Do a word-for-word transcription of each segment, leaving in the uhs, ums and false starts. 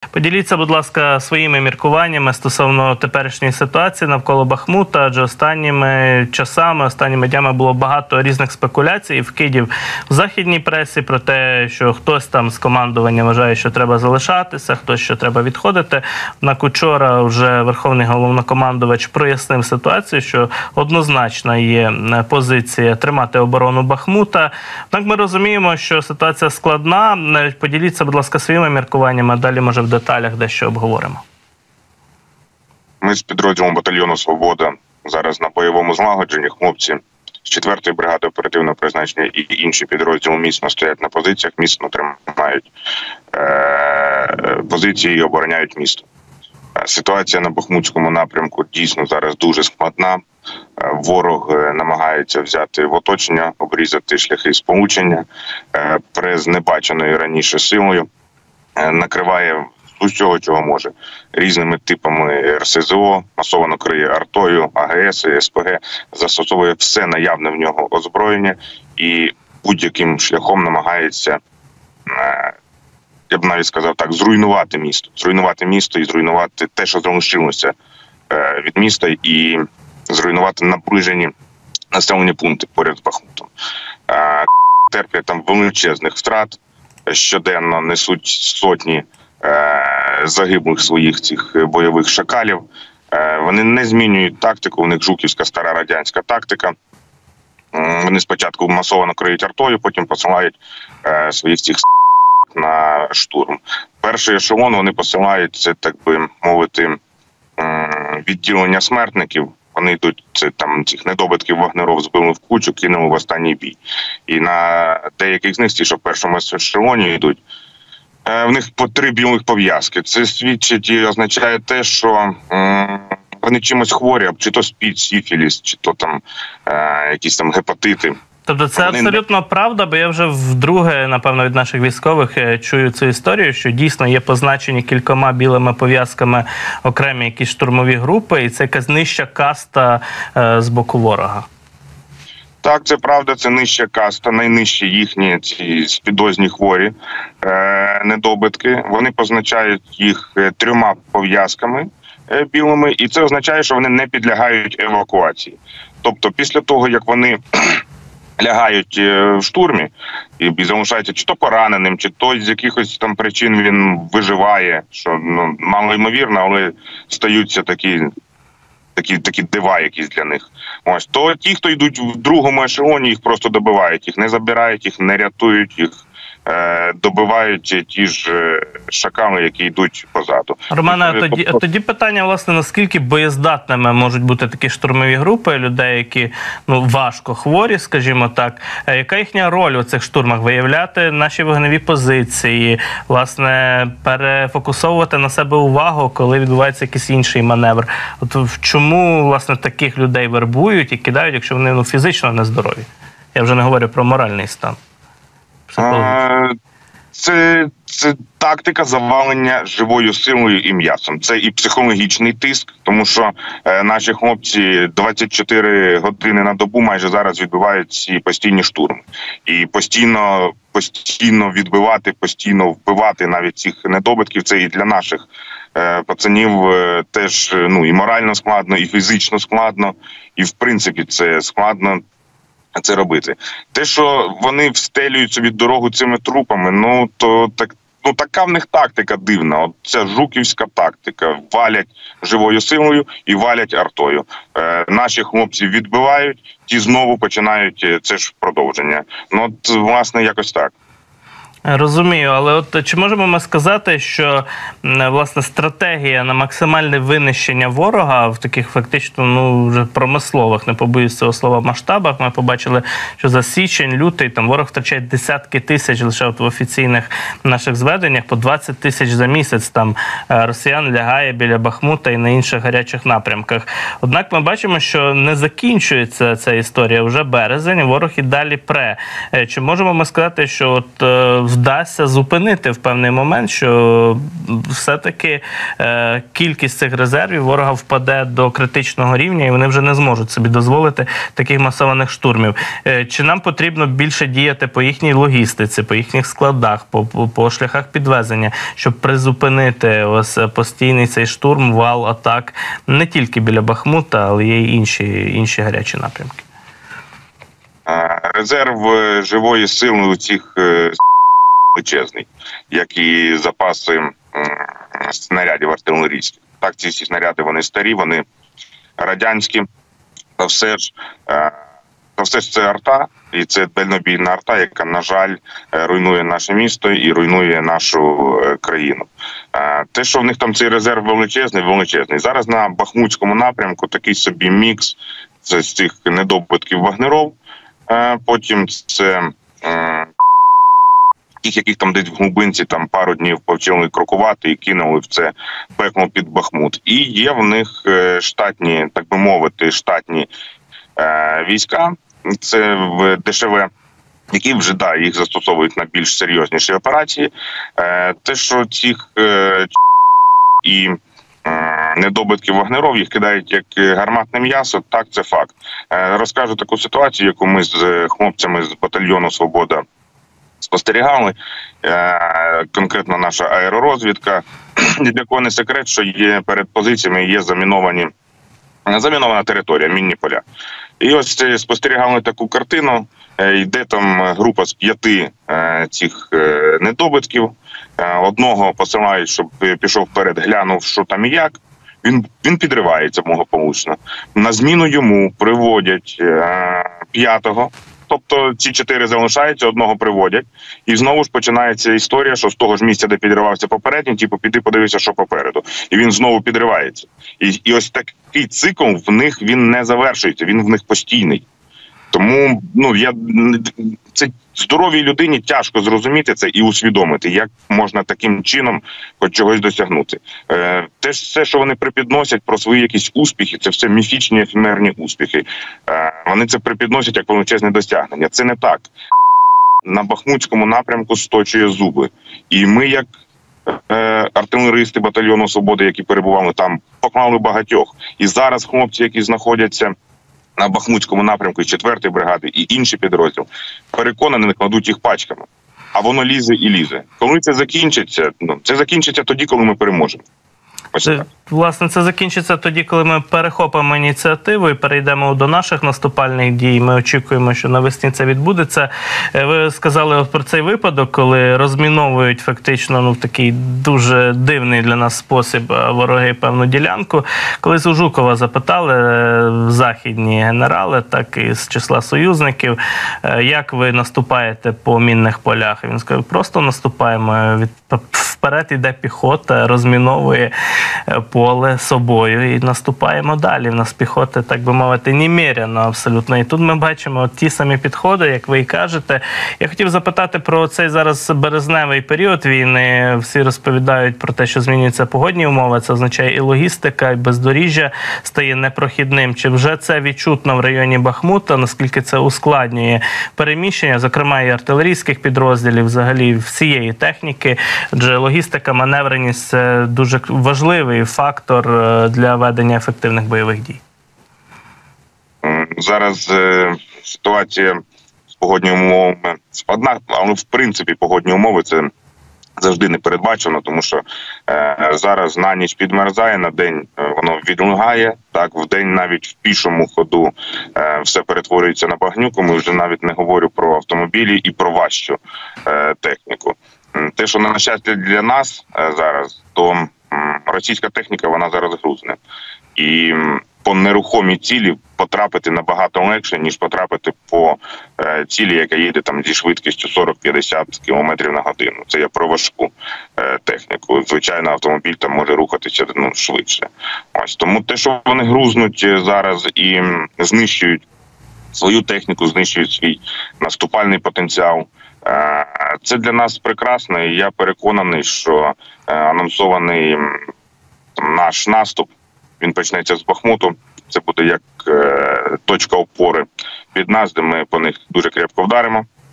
Поділіться, будь ласка, своїми міркуваннями стосовно теперішньої ситуації навколо Бахмута, адже останніми часами, останніми днями було багато різних спекуляцій і вкидів в західній пресі про те, що хтось там з командування вважає, що треба залишатися, хтось, що треба відходити. Однак учора вже Верховний головнокомандувач прояснив ситуацію, що однозначно є позиція тримати оборону Бахмута. Однак ми розуміємо, що ситуація складна. Поділіться, будь ласка, своїми міркуваннями, а далі, може, в деталях дещо обговоримо. Ми з підрозділом батальйону «Свобода» зараз на бойовому злагодженні. Хлопці з четвертої бригади оперативного призначення і інші підрозділи міцно стоять на позиціях, міцно тримають е позиції і обороняють місто. Ситуація на Бахмутському напрямку дійсно зараз дуже складна. Ворог намагається взяти в оточення, обрізати шляхи сполучення з небаченою раніше силою, накриває з усього, чого може, різними типами ер ес зе о, масово накриє артою, а ге ес, ес пе ге, застосовує все наявне в нього озброєння і будь-яким шляхом намагається, я б навіть сказав так, зруйнувати місто. Зруйнувати місто і зруйнувати те, що залишилося від міста, і зруйнувати наближені населені пункти поряд з Бахмутом. Терплять там величезних втрат, щоденно несуть сотні загиблих своїх цих бойових шакалів. Вони не змінюють тактику, у них жуківська стара радянська тактика. Вони спочатку масово накриють артою, потім посилають своїх цих на штурм. Перший ешелон вони посилають, це, так би мовити, відділення смертників. Вони йдуть, це там цих недобитків Вагнеров збили в кучу, кинули в останній бій. І на деяких з них, ті, що в першому ешелоні йдуть, в них по три білих пов'язки. Це свідчить і означає те, що вони чимось хворі, чи то спід, сіфіліс, чи то там якісь там гепатити. Тобто це абсолютно правда, бо я вже вдруге, напевно, від наших військових чую цю історію, що дійсно є позначені кількома білими пов'язками окремі якісь штурмові групи, і це якась нижча каста е, з боку ворога. Так, це правда, це нижча каста, найнижчі їхні ці спідозні хворі е, недобитки. Вони позначають їх трьома пов'язками е, білими, і це означає, що вони не підлягають евакуації. Тобто після того, як вони лягають в штурмі і залишаються чи то пораненим, чи то з якихось там причин він виживає, що ну, мало ймовірно, але стаються такі, такі, такі дива якісь для них. Ось, то ті, хто йдуть в другому ешелоні, їх просто добивають, їх не забирають, їх не рятують, їх е, добивають ті ж шакали, які йдуть позаду. Романе, а тоді, тоді питання, власне, наскільки боєздатними можуть бути такі штурмові групи людей, які ну, важко хворі, скажімо так. Яка їхня роль у цих штурмах? Виявляти наші вогневі позиції, власне, перефокусовувати на себе увагу, коли відбувається якийсь інший маневр. От чому, власне, таких людей вербують і кидають, якщо вони ну, фізично нездорові? Я вже не говорю про моральний стан. Це, це тактика завалення живою силою і м'ясом. Це і психологічний тиск, тому що е, наші хлопці двадцять чотири години на добу майже зараз відбивають ці постійні штурми. І постійно, постійно відбивати, постійно вбивати навіть цих недобитків, це і для наших е, пацанів е, теж ну, і морально складно, і фізично складно, і в принципі це складно. Це робити. Те, що вони встелюють собі дорогу цими трупами, ну, то так, ну, така в них тактика дивна. От ця жуківська тактика. Валять живою силою і валять артою. Е, наші хлопці відбивають, ті знову починають це ж продовження. Ну, от, власне, якось так. Розумію, але от чи можемо ми сказати, що власне стратегія на максимальне винищення ворога в таких фактично ну вже промислових, не побоюсь цього слова, масштабах, ми побачили, що за січень, лютий там ворог втрачає десятки тисяч лише от в офіційних наших зведеннях, по двадцять тисяч за місяць там росіян лягає біля Бахмута і на інших гарячих напрямках. Однак ми бачимо, що не закінчується ця історія, вже березень, ворог і далі пре. Чи можемо ми сказати, що от вдасться зупинити в певний момент, що все-таки е, кількість цих резервів ворога впаде до критичного рівня, і вони вже не зможуть собі дозволити таких масованих штурмів. Е, чи нам потрібно більше діяти по їхній логістиці, по їхніх складах, по, по, по шляхах підвезення, щоб призупинити ось постійний цей штурм, вал атак не тільки біля Бахмута, але є й інші, інші гарячі напрямки? Резерв живої сили у цих величезний, як і запаси снарядів артилерійських. Так, ці всі снаряди, вони старі, вони радянські, та все ж, та все ж це арта, і це дальнобійна арта, яка, на жаль, руйнує наше місто і руйнує нашу країну. Те, що в них там цей резерв величезний, величезний. Зараз на Бахмутському напрямку такий собі мікс з цих недобитків вагнеров, потім це тих, яких там десь в глибинці там пару днів повчили крокувати і кинули в це пекло під Бахмут. І є в них штатні, так би мовити, штатні е, війська, це в ДШВ, які вже, да, їх застосовують на більш серйозніші операції. Е, те, що цих е, і недобитків вагнеров їх кидають як гарматне м'ясо, так, це факт. Е, розкажу таку ситуацію, яку ми з хлопцями з батальйону «Свобода» спостерігали. Е, конкретно наша аеророзвідка. Ні для кого не секрет, що є перед позиціями є заміновані, замінована територія, мінні поля. І ось спостерігали таку картину, е, йде там група з п'яти е, цих е, недобитків. Е, одного посилають, щоб пішов вперед, глянув, що там і як. Він, він підривається благополучно. На зміну йому приводять е, п'ятого. Тобто ці чотири залишаються, одного приводять. І знову ж починається історія, що з того ж місця, де підривався попередній, типу, піди подивися, що попереду. І він знову підривається. І, і ось такий цикл в них, він не завершується, він в них постійний. Тому, ну, я, це здоровій людині тяжко зрозуміти це і усвідомити, як можна таким чином хоч чогось досягнути. Е, те ж все, що вони припідносять про свої якісь успіхи, це все міфічні, ефемерні успіхи. Е, вони це припідносять як величезне досягнення. Це не так. На Бахмутському напрямку сточує зуби. І ми, як е, артилеристи батальйону «Свобода», які перебували там, поклали багатьох. І зараз хлопці, які знаходяться на Бахмутському напрямку, і четвертої бригади, і інші підрозділи, переконані, не кладуть їх пачками. А воно лізе і лізе. Коли це закінчиться? Ну, це закінчиться тоді, коли ми переможемо. Це, власне, це закінчиться тоді, коли ми перехопимо ініціативу і перейдемо до наших наступальних дій. Ми очікуємо, що навесні це відбудеться. Ви сказали про цей випадок, коли розміновують фактично, ну, в такий дуже дивний для нас спосіб вороги певну ділянку. Колись у Жукова запитали західні генерали, так і з числа союзників, як ви наступаєте по мінних полях. І він сказав, просто наступаємо, від вперед йде піхота, розміновує поле собою і наступаємо далі. В нас піхоти, так би мовити, немерено абсолютно. І тут ми бачимо от ті самі підходи, як ви і кажете. Я хотів запитати про цей зараз березневий період війни. Всі розповідають про те, що змінюються погодні умови. Це означає і логістика, і бездоріжжя стає непрохідним. Чи вже це відчутно в районі Бахмута? Наскільки це ускладнює переміщення, зокрема і артилерійських підрозділів, взагалі всієї техніки? Адже логістика, маневреність – це дуже важливий фактор для ведення ефективних бойових дій. Зараз е, ситуація з погодніми умовами складна, але в принципі погодні умови – це завжди непередбачено, тому що е, зараз на ніч підмерзає, на день воно відлигає, так, в день навіть в пішому ходу е, все перетворюється на багнюку, ми вже навіть не говорю про автомобілі і про важчу е, техніку. Те, що на щастя для нас е, зараз, то м, російська техніка, вона зараз грузне. І м, по нерухомій цілі потрапити набагато легше, ніж потрапити по е, цілі, яка їде там зі швидкістю сорок-п'ятдесят кілометрів на годину. Це я про важку е, техніку. Звичайно, автомобіль там може рухатися, ну, швидше. Ось тому те, що вони грузнуть зараз і м, знищують свою техніку, знищують свій наступальний потенціал, е, це для нас прекрасно. І я переконаний, що е, анонсований там, наш наступ, він почнеться з Бахмуту. Це буде як е, точка опори під нас, де ми по них дуже крепко вдаримо.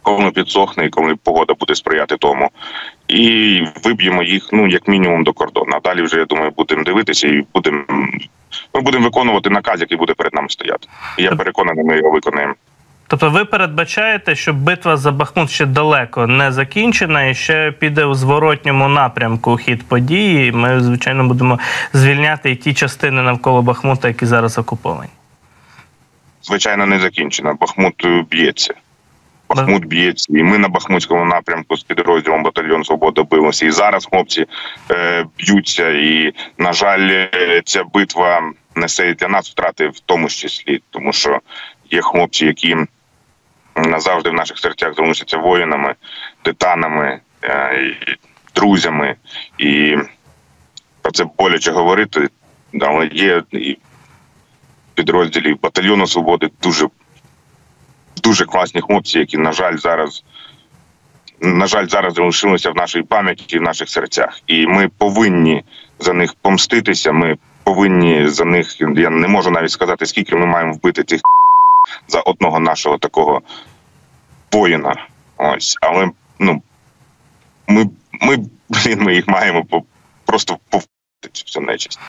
коли підсохне і коли погода буде сприяти тому. І виб'ємо їх, ну, як мінімум, до кордону. А далі вже, я думаю, будемо дивитися і будемо, ми будемо виконувати наказ, який буде перед нами стояти. І я переконаний, ми його виконаємо. Тобто ви передбачаєте, що битва за Бахмут ще далеко не закінчена і ще піде у зворотньому напрямку хід події. Ми, звичайно, будемо звільняти і ті частини навколо Бахмута, які зараз окуповані. Звичайно, не закінчена. Бахмут б'ється. Бахмут б'ється. І ми на Бахмутському напрямку з підрозділом батальйон «Свобода» билися. І зараз хлопці е, б'ються. І, на жаль, ця битва несе і для нас втрати в тому числі. Тому що є хлопці, які назавжди в наших серцях залишаться воїнами, титанами, е, і друзями. І про це боляче говорити, але є і підрозділів батальйону «Свободи» дуже, дуже класні хлопці, які, на жаль, зараз на жаль, зараз залишилися в нашій пам'яті, в наших серцях. І ми повинні за них помститися, ми повинні за них, я не можу навіть сказати, скільки ми маємо вбити цих за одного нашого такого воїна. Ось, але, ну, ми, ми, блін, ми їх маємо по, просто повбити цю всю нечисть.